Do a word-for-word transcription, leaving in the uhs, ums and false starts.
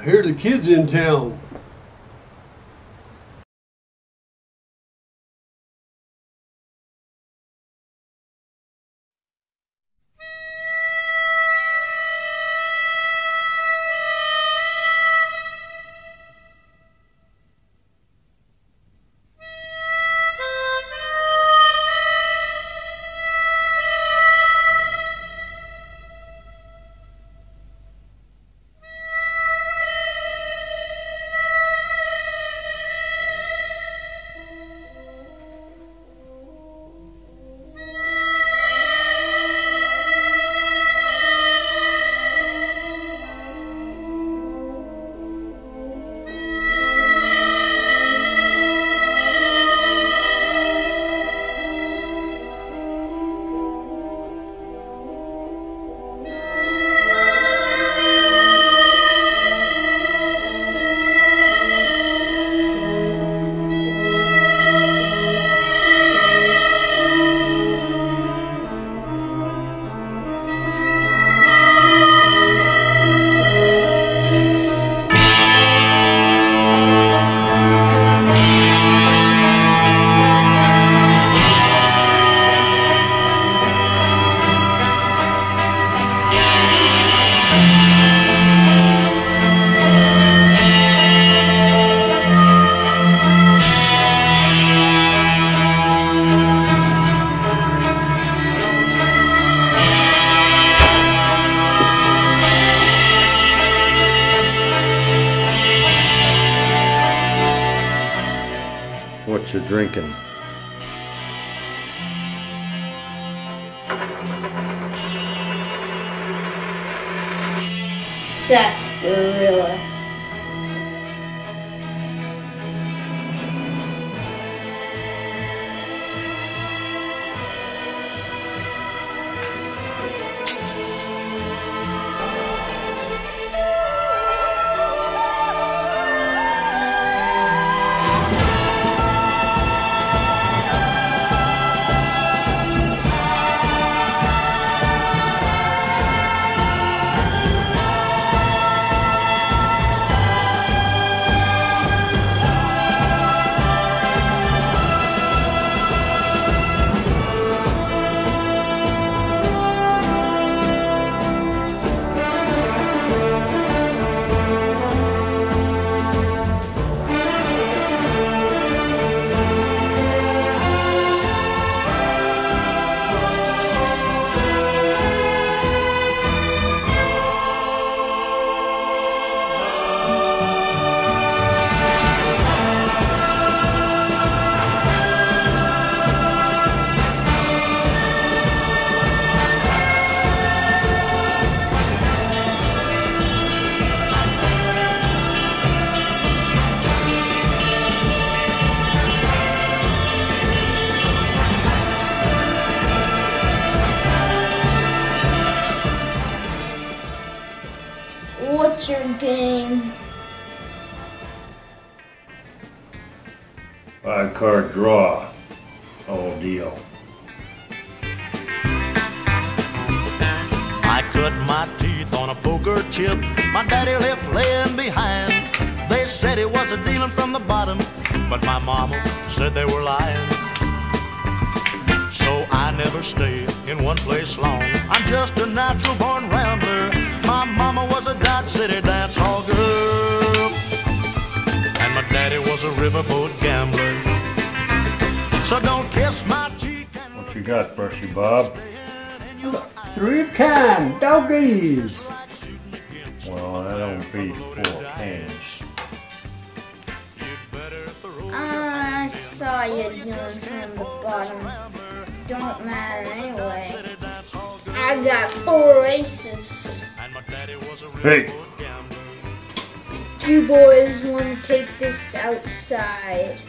hear the kids in town. What you drinking? Sarsaparilla. What's your game? Five card draw. All deal. I cut my teeth on a poker chip my daddy left laying behind. They said it was a dealing from the bottom, but my mama said they were lying. So I never stayed in one place long. I'm just a natural born rambler. My mama was a Dodge City dance hall girl, and my daddy was a riverboat gambler. So don't kiss my cheek. What you got, Brushy Bob? Three of kind, doggies. Well, that don't beat four cans. I saw you doing from the bottom. Don't matter anyway. I got four aces. Hey! You boys want to take this outside?